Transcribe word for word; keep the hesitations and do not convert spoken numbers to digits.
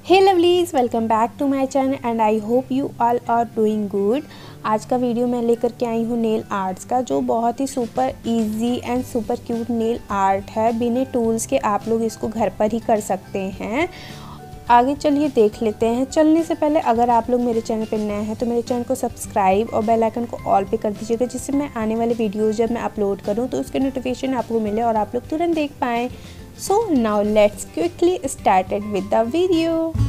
Hey lovelies, welcome back to my channel and I hope you all are doing good. आज का video मैं लेकर के आई हूँ नेल आर्ट्स का, जो बहुत ही super easy and super cute nail art है। बिना टूल्स के आप लोग इसको घर पर ही कर सकते हैं। आगे चलिए देख लेते हैं। चलने से पहले अगर आप लोग मेरे चैनल पर नए हैं तो मेरे चैनल को सब्सक्राइब और बेल आइकन को ऑल पे कर दीजिएगा, जिससे मैं आने वाले वीडियोस जब मैं अपलोड करूं तो उसके नोटिफिकेशन आपको मिले और आप लोग तुरंत देख पाएँ। So now let's quickly started with the video.